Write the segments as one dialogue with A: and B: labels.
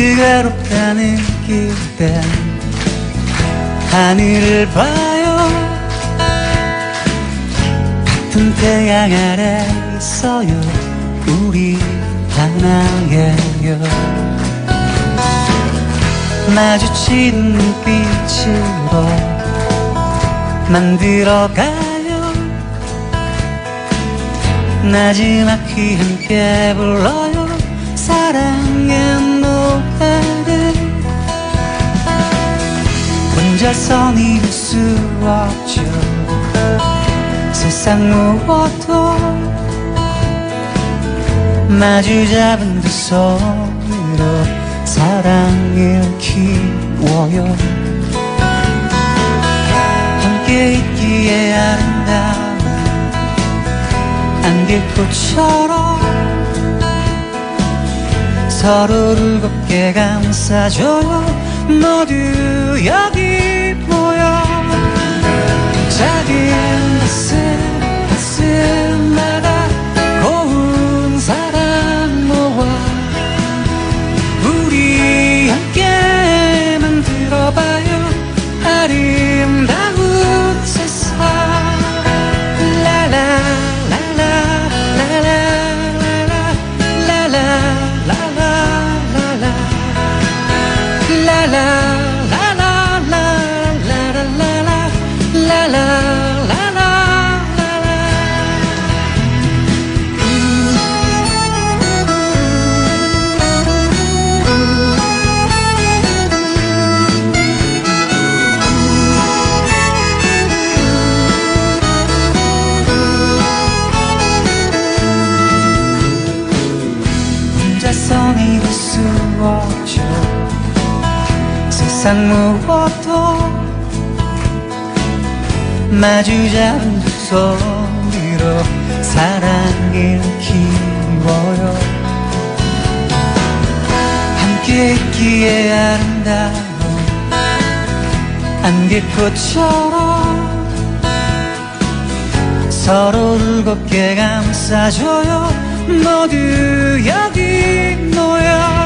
A: 외롭다 느낄 땐 하늘을 봐요. 같은 태양 아래 있어요. 우리 하나예요. 마주친 눈빛으로 만들어가요. 마지막히 함께 불러요. 사랑의 노래를 혼자선 이룰 수 없죠. 세상 무엇도 마주 잡은 두 손으로 사랑을 키워요. 함께 있기에 아름다운 안개꽃처럼 서로를 곱게 감싸줘요. 모두 여기 모여 작은 가슴마다 고운 사랑 모아 우리 함께 만들어봐요. 아름다운 세상. 혼자선 이룰 수 없죠. 세상 무엇도 마주 잡은 두 손으로 사랑을 키워요. 함께 있기에 아름다운 안개꽃처럼 서로를 곱게 감싸줘요. 모두 여기 모여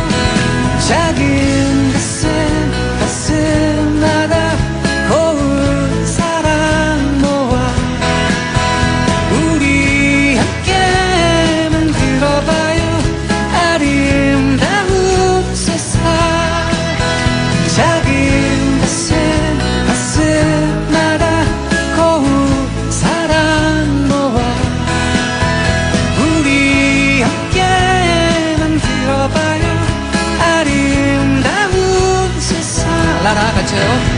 A: 작은 가슴마다 고운 사랑 모아 우리 함께 만들어봐요. 아름다운 세상. 작은 가슴마다 고운 사랑 모아 우리 함께 만들어봐요. 아름다운 세상. 라라 같이요.